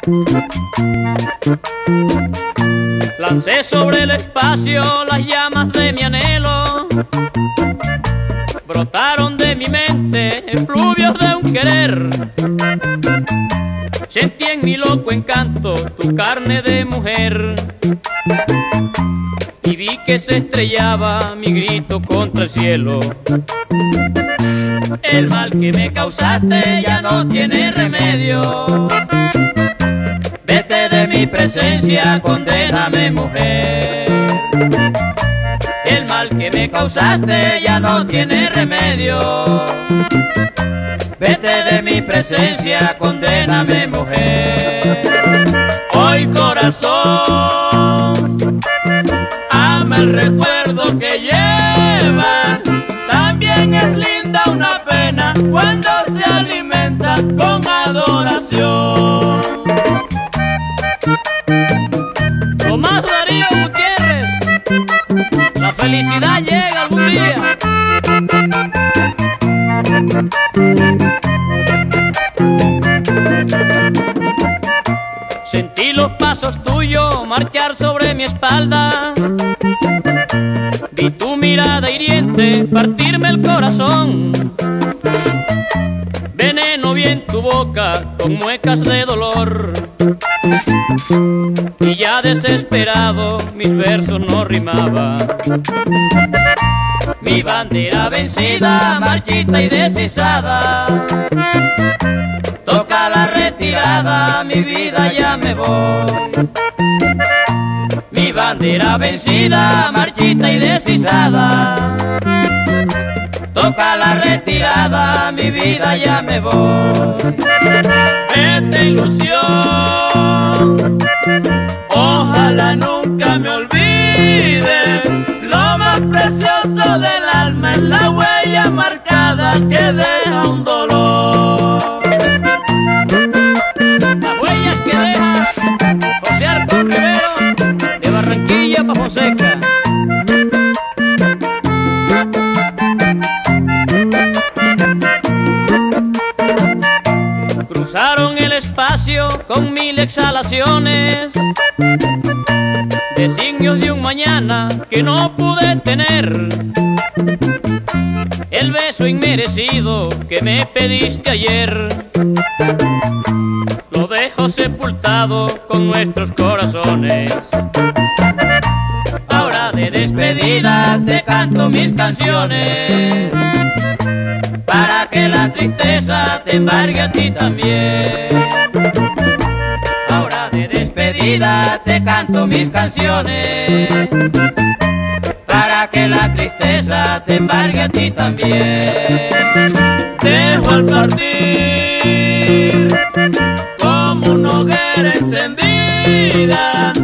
Lancé sobre el espacio las llamas de mi anhelo, brotaron de mi mente efluvios de un querer. Sentí en mi loco encanto tu carne de mujer y vi que se estrellaba mi grito contra el cielo. El mal que me causaste ya no tiene remedio. Vete de mi presencia, condéname, mujer. El mal que me causaste ya no tiene remedio. Vete de mi presencia, condéname, mujer. Hoy, corazón, ama el recuerdo que llevas. También es linda una pena cuando se alimenta con adoración. Tomás Darío Gutiérrez, la felicidad llega algún día. Sentí los pasos tuyos marchar sobre mi espalda. Vi tu mirada hiriente partirme el corazón. Veneno vi en tu boca con muecas de dolor. Y ya desesperado mis versos no rimaban. Mi bandera vencida, marchita y desizada. Toca la retirada, mi vida ya me voy. Mi bandera vencida, marchita y desizada. Toca la retirada, mi vida ya me voy. Vete, ilusión, ojalá nunca me olvides. Lo más precioso del alma es la huella marcada que deja un dolor. Las huellas que deja José Arcón Rivero, de Barranquilla pa' Fonseca. Cruzaron el espacio con 1000 exhalaciones, designios de un mañana que no pude tener. El beso inmerecido que me pediste ayer lo dejo sepultado con nuestros corazones. Ahora de despedida te canto mis canciones, para que la tristeza te embargue a ti también. Ahora de despedida te canto mis canciones, para que la tristeza te embargue a ti también. Dejo al partir como una hoguera encendida